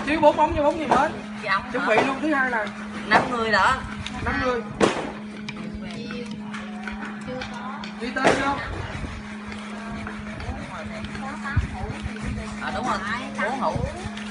thiếu 4 bóng cho 4 gì mới. Dạ, Chuẩn bị luôn thứ hai là 5 người đó. 5 người. Ghi tên vô. Đúng rồi, 4 hũ.